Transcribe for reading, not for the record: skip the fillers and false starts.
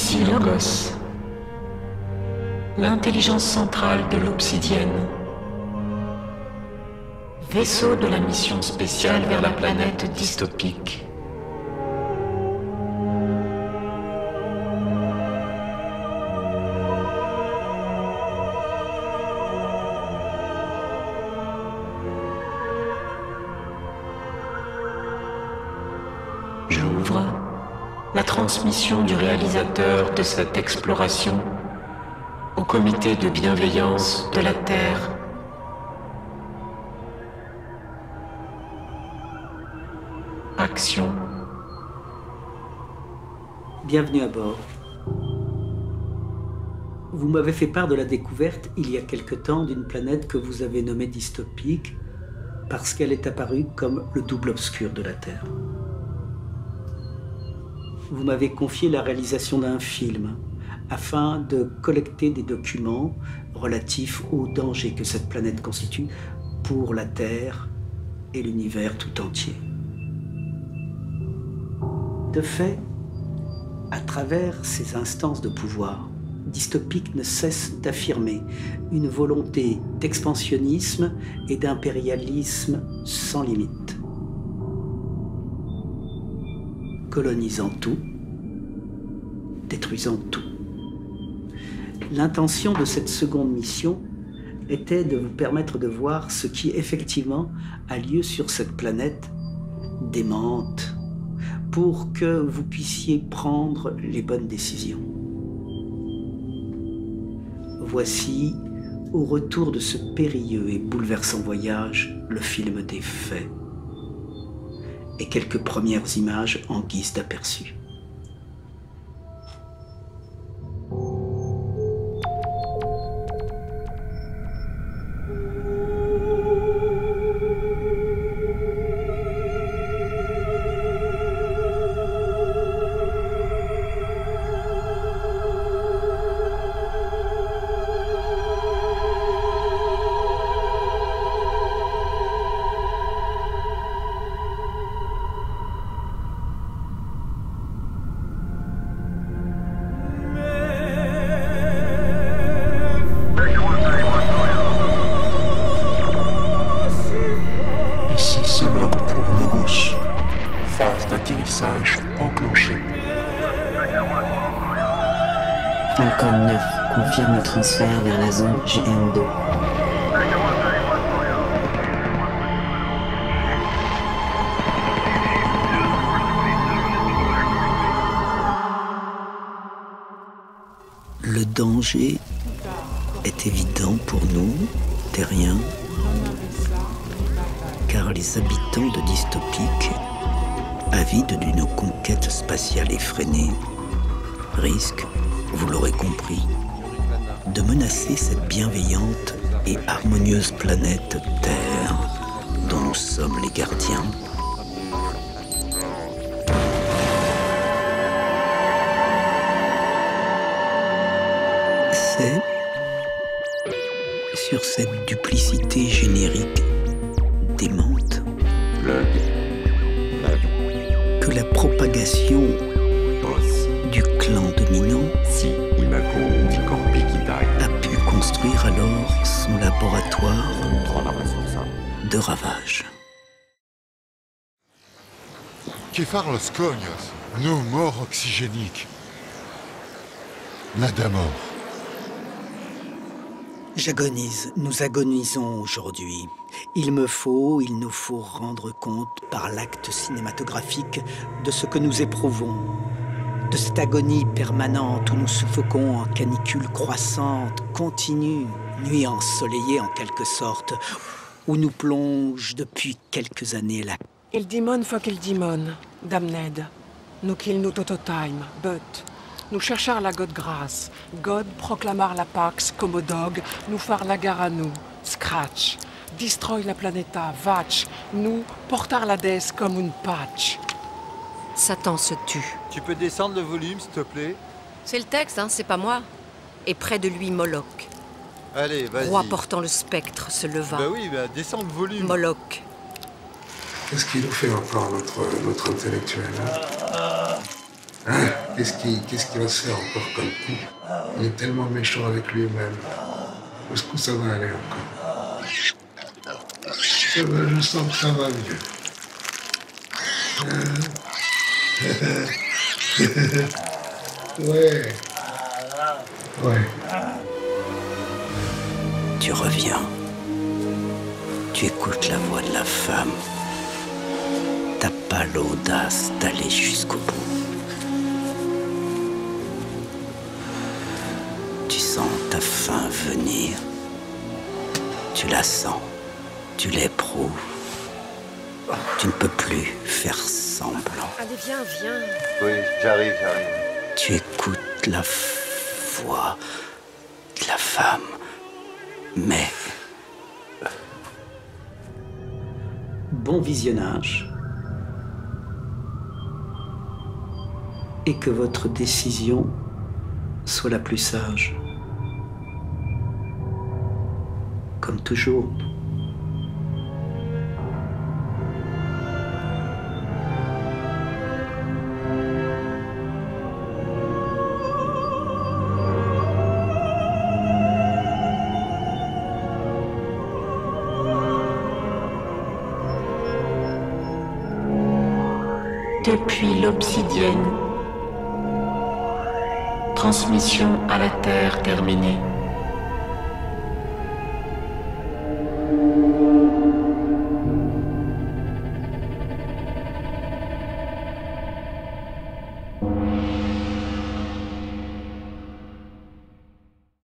Ici Logos, l'intelligence centrale de l'Obsidienne, vaisseau de la mission spéciale vers la planète dystopique. J'ouvre la transmission du réalisateur de cette exploration au comité de bienveillance de la Terre. Action. Bienvenue à bord. Vous m'avez fait part de la découverte, il y a quelque temps, d'une planète que vous avez nommée dystopique parce qu'elle est apparue comme le double obscur de la Terre. Vous m'avez confié la réalisation d'un film afin de collecter des documents relatifs aux dangers que cette planète constitue pour la Terre et l'univers tout entier. De fait, à travers ces instances de pouvoir, Dystopique ne cesse d'affirmer une volonté d'expansionnisme et d'impérialisme sans limite. Colonisant tout, détruisant tout. L'intention de cette seconde mission était de vous permettre de voir ce qui effectivement a lieu sur cette planète démente, pour que vous puissiez prendre les bonnes décisions. Voici, au retour de ce périlleux et bouleversant voyage, le film des faits et quelques premières images en guise d'aperçu. Enclenché. Falcon 9 confirme le transfert vers la zone GM2. Le danger est évident pour nous, terriens, car les habitants de Dystopique, avides d'une conquête spatiale effrénée, risquent, vous l'aurez compris, de menacer cette bienveillante et harmonieuse planète Terre dont nous sommes les gardiens. C'est sur cette duplicité générique démente que la propagation du clan dominant a pu construire alors son laboratoire de ravage. Que far los coños? Nos morts oxygéniques. Nada mort. J'agonise, nous agonisons aujourd'hui. Il nous faut rendre compte par l'acte cinématographique de ce que nous éprouvons, de cette agonie permanente où nous suffoquons en canicule croissante, continue, nuit ensoleillée en quelque sorte, où nous plonge depuis quelques années la... Il dimon fuck il dimon, damned. Nous kill nous time, but... Nous cherchar la God grâce. God proclamar la pax comme dog, nous far la gare à nous. Scratch. Destroy la planeta, vatch. Nous portar la déesse comme une patch. Satan se tue. Tu peux descendre le volume, s'il te plaît? C'est le texte, hein, c'est pas moi. Et près de lui, Moloch. Allez, vas-y. Roi portant le spectre se leva. Bah oui, bah descends le volume. Moloch. Qu'est-ce qu'il nous fait encore, notre intellectuel, hein? Qu'est-ce qu'il va se faire encore comme coup? Il est tellement méchant avec lui-même. Jusqu'où ça va aller encore? Ça va, je sens que ça va mieux. Ouais. Ouais. Tu reviens. Tu écoutes la voix de la femme. T'as pas l'audace d'aller jusqu'au bout. Tu sens ta fin venir. Tu la sens. Tu l'éprouves. Tu ne peux plus faire semblant. Allez, viens. Oui, j'arrive. Tu écoutes la voix de la femme. Mais... Bon visionnage. Et que votre décision soit la plus sage. Comme toujours. Depuis l'Obsidienne. Transmission à la Terre terminée.